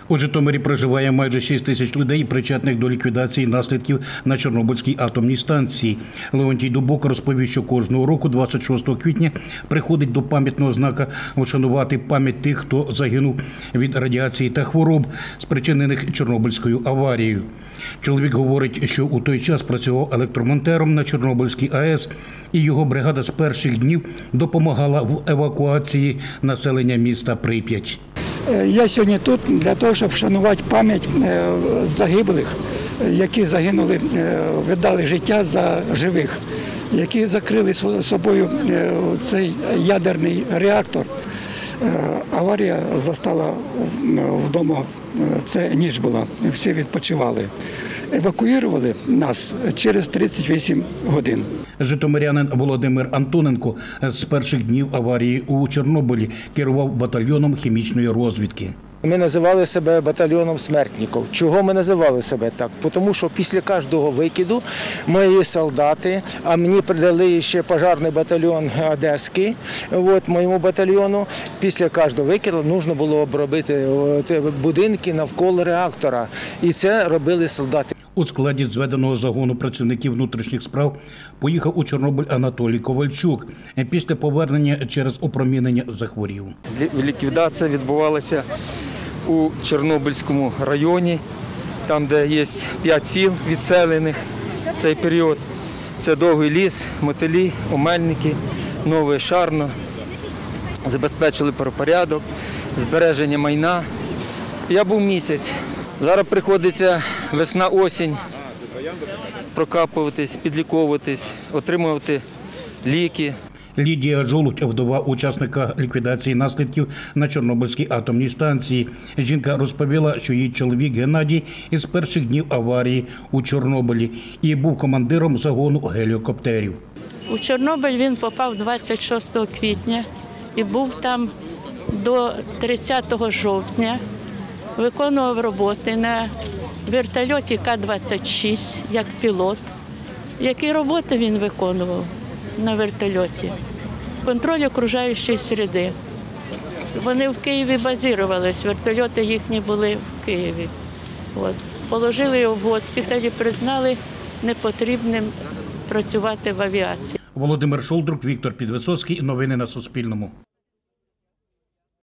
У Житомирі проживає майже 6 тисяч людей, причетних до ліквідації наслідків на Чорнобильській атомній станції. Леонтій Дубок розповів, що кожного року, 26 квітня, приходить до пам'ятного знака вшанувати пам'ять тих, хто загинув від радіації та хвороб, спричинених Чорнобильською аварією. Чоловік говорить, що у той час працював електромонтером на Чорнобильській АЕС, і його бригада з перших днів допомагала в евакуації населення міста Прип'ять. Я сьогодні тут для того, щоб вшанувати пам'ять загиблих, які загинули, віддали життя за живих, які закрили собою цей ядерний реактор. Аварія застала вдома, це ніч була, всі відпочивали. Евакуювали нас через 38 годин. Житомирянин Володимир Антоненко з перших днів аварії у Чорнобилі керував батальйоном хімічної розвідки. Ми називали себе батальйоном смертників. Чого ми називали себе так? Тому що після кожного викиду мої солдати, а мені придали ще пожежний батальйон Одеський, моєму батальйону, після кожного викиду потрібно було обробити будинки навколо реактора. І це робили солдати. У складі зведеного загону працівників внутрішніх справ поїхав у Чорнобиль Анатолій Ковальчук. Після повернення через опромінення захворів. Ліквідація відбувалася у Чорнобильському районі, там, де є 5 сіл відселених в цей період. Це Довгий Ліс, Мотилі, Омельники, Нове Шарно. Забезпечили правопорядок, збереження майна. Я був місяць. Зараз приходиться весна-осінь, прокапуватись, підліковуватись, отримувати ліки. Лідія Жолудь, вдова учасника ліквідації наслідків на Чорнобильській атомній станції. Жінка розповіла, що її чоловік Геннадій із перших днів аварії у Чорнобилі і був командиром загону гелікоптерів. У Чорнобиль він попав 26 квітня і був там до 30 жовтня. Виконував роботи на вертольоті К-26 як пілот. Які роботи він виконував на вертольоті? Контроль окружаючої середи. Вони в Києві базірувалися, вертольоти їхні були в Києві. Положили його в госпіталі, признали непотрібним працювати в авіації. Володимир Шолдрук, Віктор Підвисоцький. Новини на Суспільному.